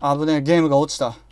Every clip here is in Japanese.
危ねえ、ゲームが落ちた。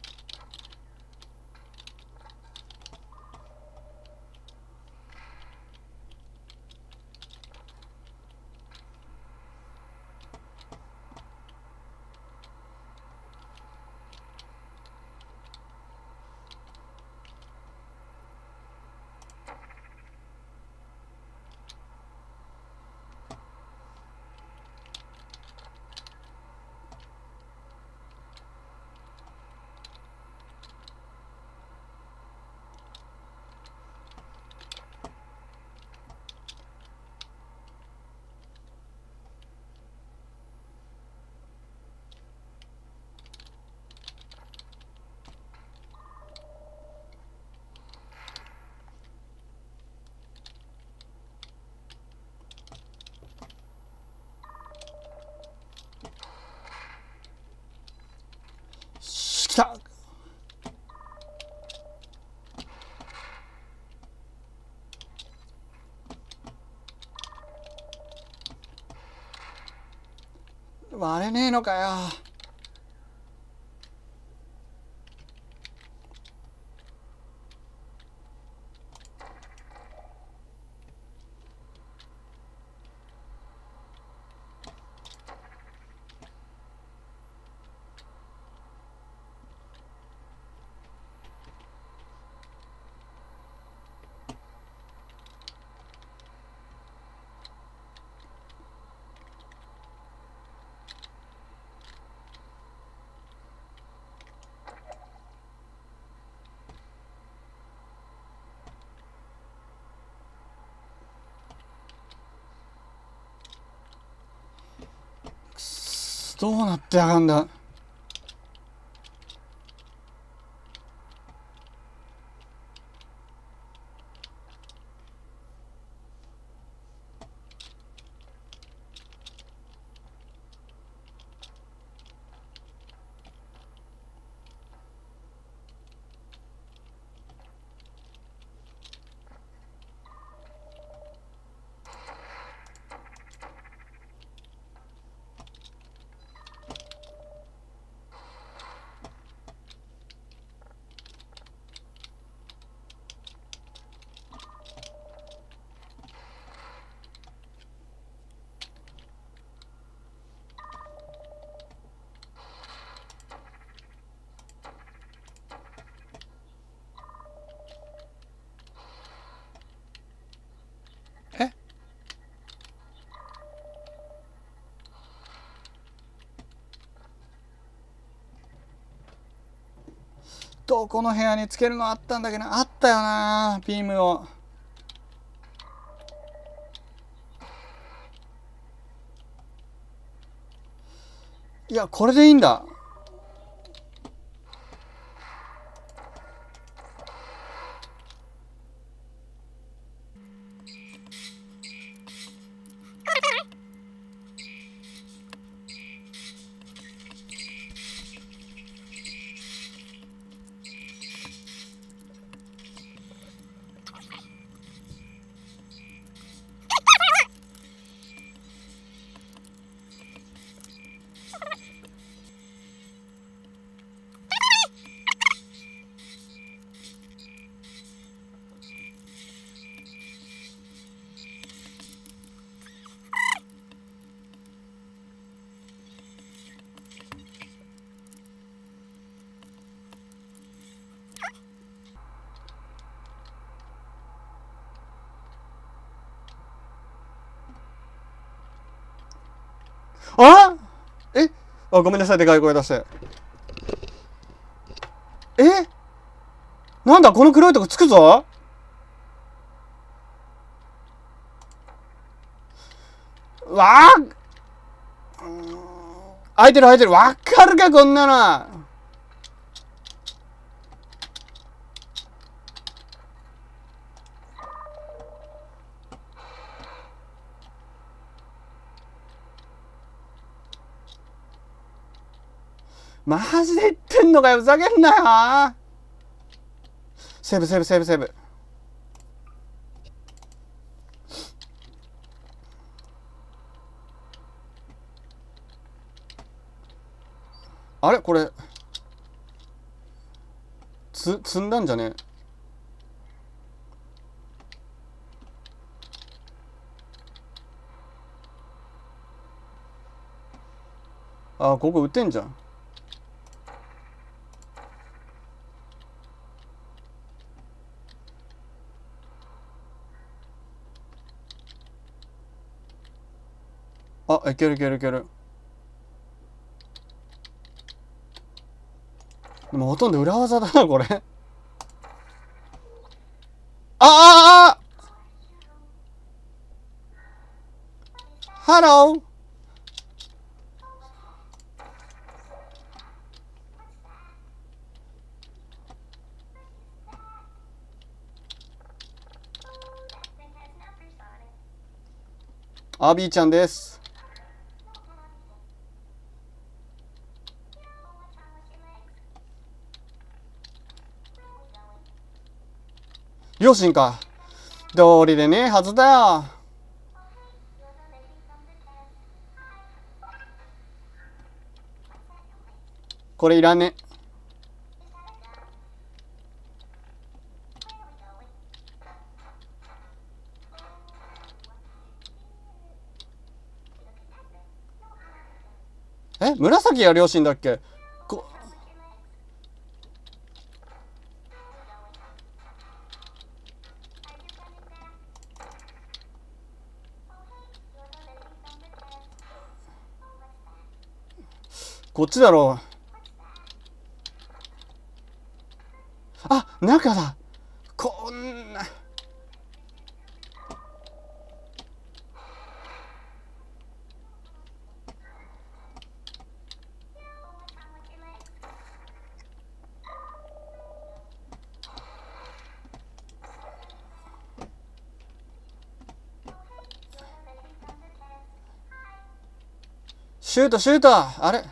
来た。割れねえのかよ。どうなってやがんだ。え、どこの部屋につけるのあったんだけど、あったよな、ビームを。いや、これでいいんだ。あえあ、ごめんなさい、でかい声出して。え、なんだ、この黒いとこつくぞ。わあ、開いてる開いてる。わかるか、こんなの。マジで言ってんのかよ、ふざけんなよ。セーブセーブセーブセーブ。あれこれ積んだんじゃねえ。あ、ここ撃てんじゃん。あ、いけるいけるいける。でもほとんど裏技だな、これ。ああハロー。アビーちゃんです。両親か。道理でねえはずだよ。これいらねえ。え、紫が両親だっけ。こっちだろう。あ、中だ。こんな。シュートシュート。あれ。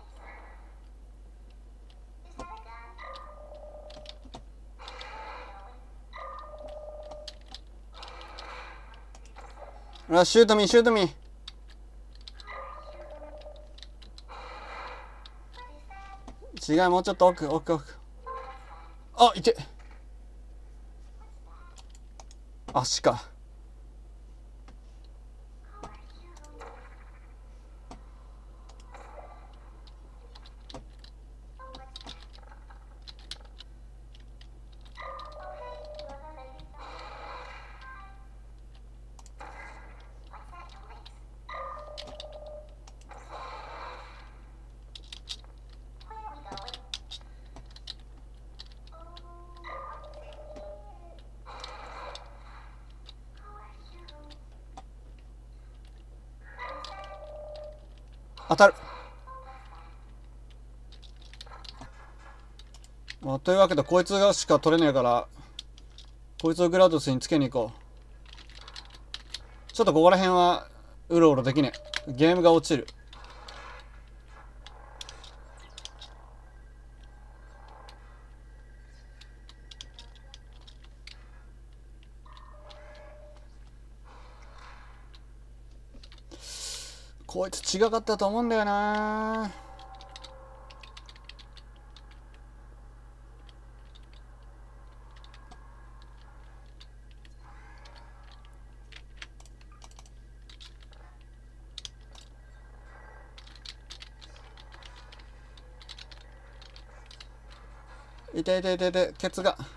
あ、シュートミーシュートミー。違い、もうちょっと奥奥奥。あ、いて。足か。当たる。まあ、というわけでこいつがしか取れねえからこいつをグラドスにつけに行こう。ちょっとここら辺はうろうろできねえ。ゲームが落ちる。こいつ違かったと思うんだよな。痛い痛い痛い痛い。ケツが。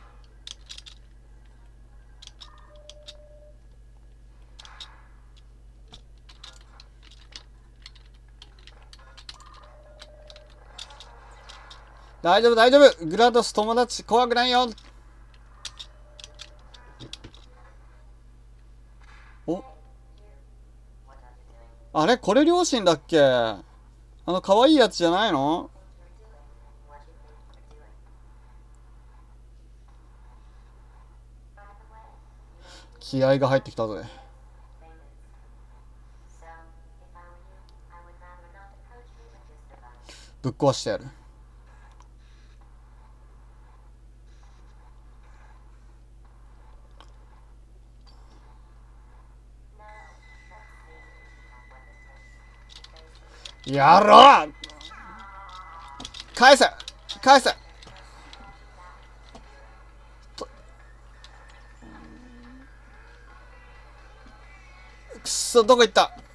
大丈夫大丈夫。グラドス友達怖くないよ。お、あれこれ両親だっけ。あの可愛いやつじゃないの。気合が入ってきたぜ。ぶっ壊してやる。やろう。返せ返せ。 くっそ、どこ行った。